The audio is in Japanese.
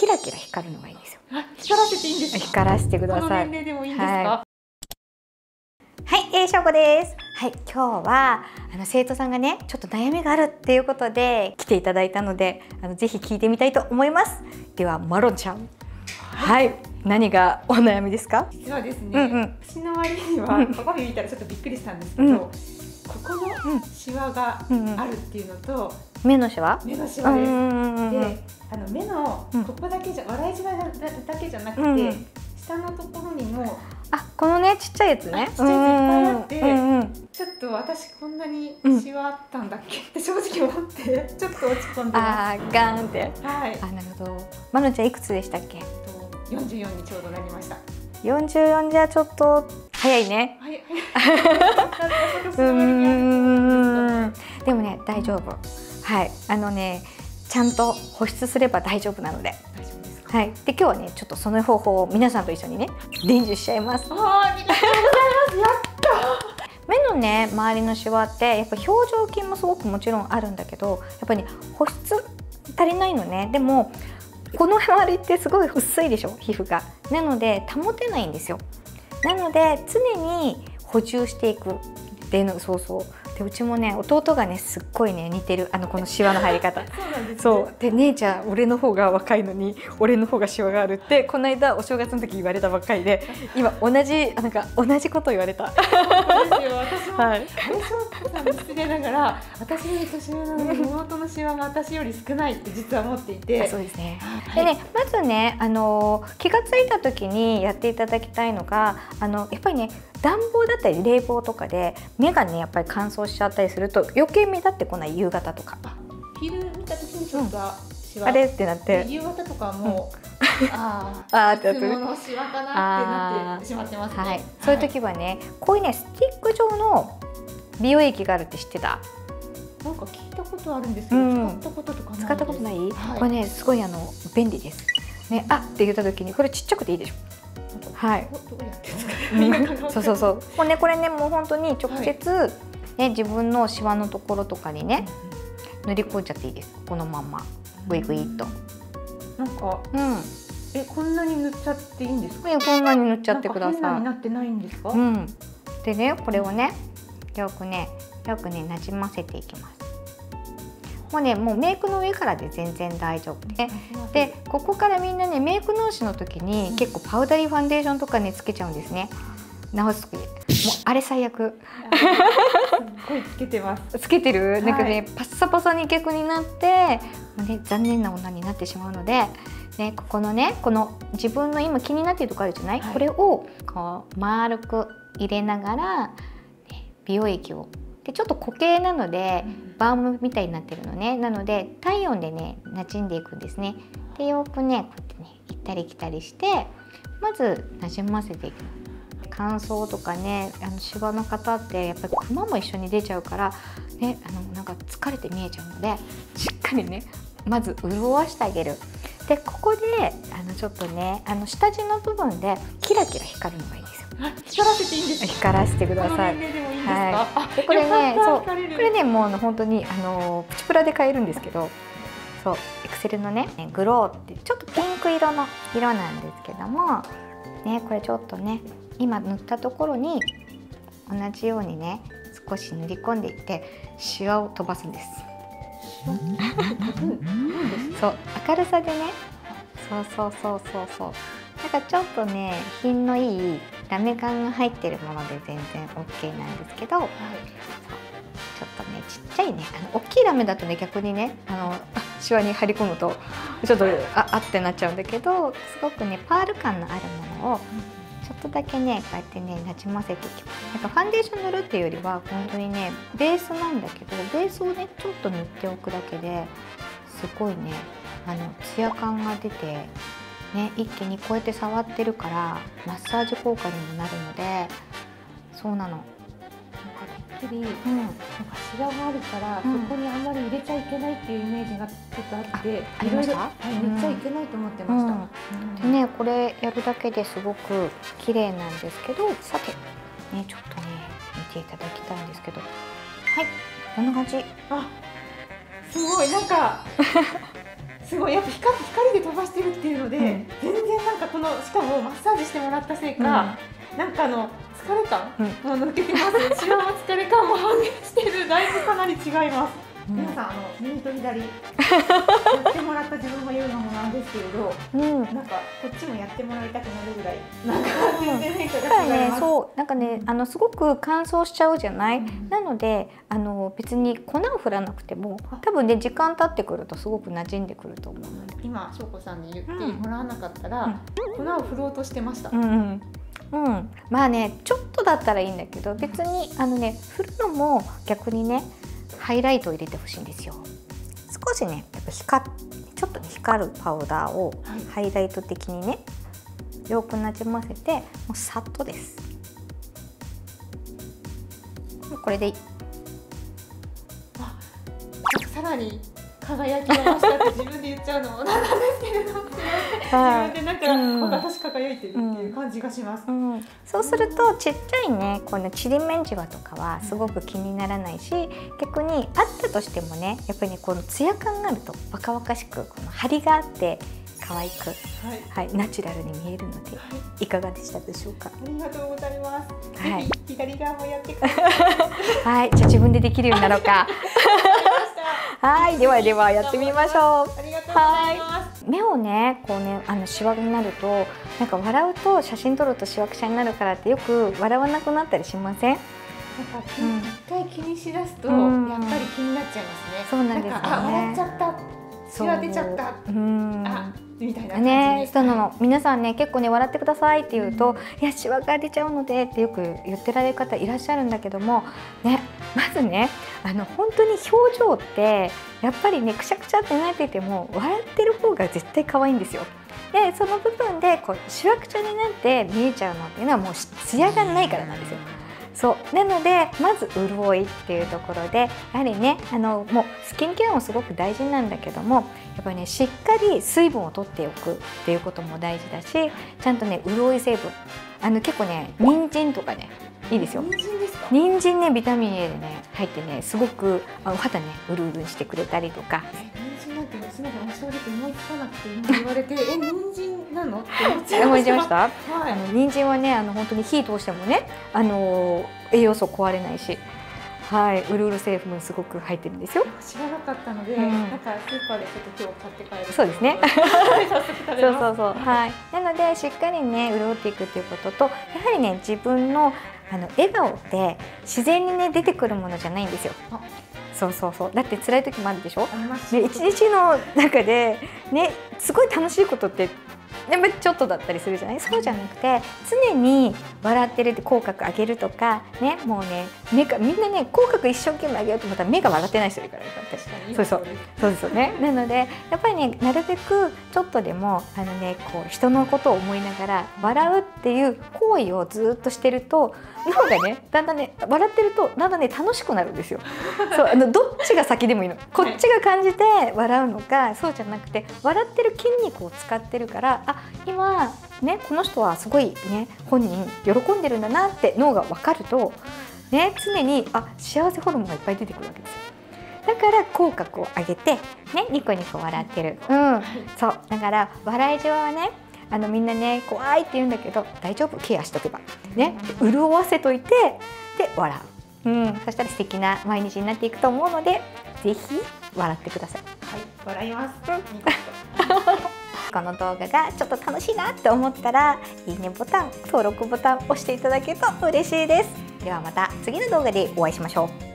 ラキラ光るのがいいんですよ。 光らせていいんですか？ 光らせてください。 この年齢でもいいんですか？ はい、しょうこです。はい、今日は生徒さんがねちょっと悩みがあるっていうことで来ていただいたのでぜひ聞いてみたいと思います。ではマロンちゃん、はい、何がお悩みですか？ 実はですね、私の割には鏡見たらちょっとびっくりしたんですけど、ここのシワがあるっていうのと、 目のシワ？ 目のシワです。で、目のここだけじゃ笑いシワだけじゃなくて、下のところにもこのねちっちゃいやつね、 ちっちゃいやついっぱいあって、ちょっと私こんなにシワあったんだっけって正直思ってちょっと落ち込んでます。 ガーンって。 はい。 なるほど。マロンちゃんいくつでしたっけ ？44にちょうどなりました。 44じゃちょっと早いね。 はい。 でもね大丈夫。はい、ちゃんと保湿すれば大丈夫なので。 大丈夫ですか？ はい。で今日はねちょっとその方法を皆さんと一緒にね伝授しちゃいます。 ありがとうございます。やった。 目のね周りのシワってやっぱ表情筋もすごくもちろんあるんだけど、やっぱり、ね、保湿足りないのね。でもこの周りってすごい薄いでしょ皮膚が。なので保てないんですよ。なので常に補充していくっていうの。そうそう。でうちもね弟がねすっごいね似てるこのシワの入り方。 そうなんですね。 そうで姉ちゃん俺の方が若いのに俺の方がシワがあるってこの間お正月の時言われたばっかりで、今同じこと言われた。 そうですよ。私も最初失礼ながら私より年上なのに妹のシワが私より少ないって実は思っていて。 そうですね。でねまずね気がついた時にやっていただきたいのがやっぱりね暖房だったり冷房とかで目がねやっぱり乾燥しちゃったりすると余計目立ってこない。夕方とか昼見た時にちょっとシワ、 あれってなって、 夕方とかもっていつものシワかなってなってしまってますね。 はい、そういう時はねこういうねスティック状の美容液があるって知ってた？ なんか聞いたことあるんですけど、使ったこととかないです。 使ったことない？これねすごい便利ですね。って言った時にこれちっちゃくていいでしょ。はい。 どうやって使う？ そう。もうねこれねもう本当に直接ね自分のシワのところとかにね塗り込んじゃっていいです。このまんまグイグイっと。 なんかこんなに塗っちゃっていいんですか？ こんなに塗っちゃってください。 変なになってないんですか？ でねこれをねよくねなじませていきます。もうメイクの上からで全然大丈夫で、ここからみんなねメイク直しの時に結構パウダリーファンデーションとかねつけちゃうんですね。直す時もうあれ最悪。 すごいつけてます。 つけてる？なんかねパッサパサに逆になって残念な女になってしまうので、ねここのねこの自分の今気になっているところあるじゃない？これをこう丸く入れながら美容液を。でちょっと固形なのでバームみたいになってるのね。なので体温でね馴染んでいくんですね。でよくねこうやってね行ったり来たりしてまず馴染ませていく。乾燥とかねシワの方ってやっぱりクマも一緒に出ちゃうからねなんか疲れて見えちゃうのでしっかりねまず潤わしてあげる。でここでちょっとね下地の部分でキラキラ光るのがいいんですよ。 光らせていいんですか？ 光らせてください。 この年齢でもいいんですか？ でこれねこれねもう本当にプチプラで買えるんですけど、そうエクセルのねグローってちょっとピンク色の色なんですけどもねこれちょっとね今塗ったところに同じようにね少し塗り込んでいってシワを飛ばすんです。そう明るさでねそうだからちょっとね品のいいラメ感が入ってるもので全然 OK なんですけど、そうちょっとねちっちゃいね大きいラメだとね逆にねシワに張り込むとちょっとってなっちゃうんだけど、すごくねパール感のあるものをちょっとだけねこうやってねなじませていきます。なんかファンデーション塗るっていうよりは本当にねベースなんだけどベースをねちょっと塗っておくだけですごいねツヤ感が出てね一気にこうやって触ってるからマッサージ効果にもなるので、そうなの。 なんかてっきりなんかシワがあるからそこにあんまり入れちゃいけないっていうイメージがちょっとあっていろいろ塗っちゃいけないと思ってました。 でねこれやるだけですごく綺麗なんですけど、さてねちょっとね見ていただきたいんですけど、はいこんな感じ。 すごいなんかすごいやっぱ光で飛ばしてるっていうので、全然なんかこのしかもマッサージしてもらったせいか、なんか疲れ感も抜けてます。シワも疲れ感も半減してる。だいぶかなり違います。皆さん右と左やってもらった自分も言うのもなんですけれど、なんかこっちもやってもらいたくなるぐらいなんか全然変化が違います。 そうなんかねすごく乾燥しちゃうじゃない。なので別に粉を振らなくても多分ね時間経ってくるとすごく馴染んでくると思うので。 今しょうこさんに言ってもらわなかったら粉を振ろうとしてました。 まあねちょっとだったらいいんだけど、別に振るのも逆にねハイライトを入れてほしいんですよ。少しねやっぱちょっとね光るパウダーをハイライト的にねよくなじませて、もうさっとです。これでいい。 さらに輝きが増したって自分で言っちゃうのもなんですけれども、自分でなんか私輝いてるっていう感じがします。 そうするとちっちゃいねこのちりめんじわとかはすごく気にならないし、逆にあったとしてもねやっぱりねこのツヤ感があると若々しくこの張りがあって可愛く、ナチュラルに見えるので、いかがでしたでしょうか。 ありがとうございます。ぜひ左側もやってください。 はい、じゃあ自分でできるようになろうか。はい、ではやってみましょう。 ありがとうございます。 目をねこうねシワになるとなんか笑うと写真撮るとシワくしゃになるからってよく笑わなくなったりしません？ なんか一回気にしだすとやっぱり気になっちゃいますね。 そうなんですよね。 笑っちゃった。シワ出ちゃった。みたいな感じね、そうなの。皆さんね結構ね笑ってくださいって言うと、いやシワが出ちゃうのでってよく言ってられる方いらっしゃるんだけどもね、まずね本当に表情ってやっぱりねくしゃくしゃってなってても笑ってる方が絶対可愛いんですよ。でその部分でこうシワくちゃになって見えちゃうのっていうのはもうツヤがないからなんですよ。そうなのでまず潤いっていうところでやはりねもうスキンケアもすごく大事なんだけども、やっぱりねしっかり水分を取っておくっていうことも大事だし、ちゃんとね潤い成分結構ね人参とかねいいですよ。 人参ですか？ 人参ねビタミン A でね入ってねすごくお肌ねうるうるしてくれたりとか。 人参なんてすみません、正直思いつかなくて今言われて人参なのって思っちゃいました。人参はね本当に火通してもね栄養素壊れないし、うるうる成分すごく入ってるんですよ。 知らなかったので、なんかスーパーでちょっと今日買って帰る。 そうですね。そうなのでしっかりね潤っていくっていうことと、やはりね自分の笑顔って自然にね出てくるものじゃないんですよ。そうだって辛い時もあるでしょ。で一日の中でねすごい楽しいことってでもちょっとだったりするじゃない。そうじゃなくて常に笑ってるって口角上げるとかね、もうねみんなね口角一生懸命上げようと思ったら目が笑ってない人いるからね。そうですよね。なのでやっぱりねなるべくちょっとでもこう人のことを思いながら笑うっていう行為をずっとしてると脳がねだんだんね笑ってるとだんだんね楽しくなるんですよ。そうどっちが先でもいいの。こっちが感じて笑うのか、そうじゃなくて笑ってる筋肉を使ってるから、今ねこの人はすごいね本人喜んでるんだなって脳が分かるとね、常に幸せホルモンがいっぱい出てくるわけですよ。だから口角を上げてねニコニコ笑ってる。そうだから笑いじわはねみんなね怖いって言うんだけど大丈夫、ケアしとけばね潤わせといてで笑う。そしたら素敵な毎日になっていくと思うので、ぜひ笑ってください。 笑います。 この動画がちょっと楽しいなって思ったらいいねボタン、登録ボタン押していただけると嬉しいです。ではまた次の動画でお会いしましょう。